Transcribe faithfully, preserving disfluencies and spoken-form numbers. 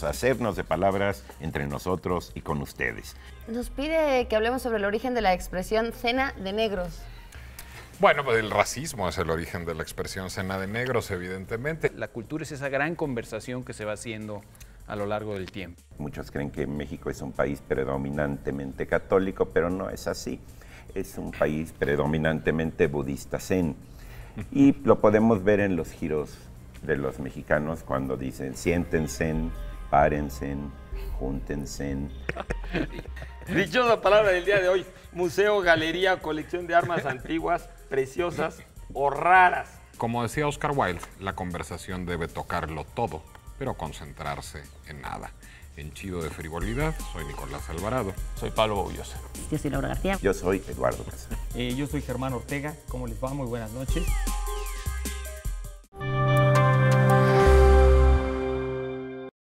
a hacernos de palabras entre nosotros y con ustedes. Nos pide que hablemos sobre el origen de la expresión cena de negros. Bueno, pues el racismo es el origen de la expresión cena de negros, evidentemente. La cultura es esa gran conversación que se va haciendo a lo largo del tiempo. Muchos creen que México es un país predominantemente católico, pero no es así. Es un país predominantemente budista zen. Y lo podemos ver en los giros de los mexicanos cuando dicen siéntense, párense, júntense. Dichosa palabra del día de hoy. Museo, galería, colección de armas antiguas, preciosas o raras. Como decía Oscar Wilde, la conversación debe tocarlo todo, pero concentrarse en nada. En Chido de Frivolidad, soy Nicolás Alvarado. Soy Pablo Boullosa. Yo soy Laura García. Yo soy Eduardo Casar. Eh, yo soy Germán Ortega. ¿Cómo les va? Muy buenas noches.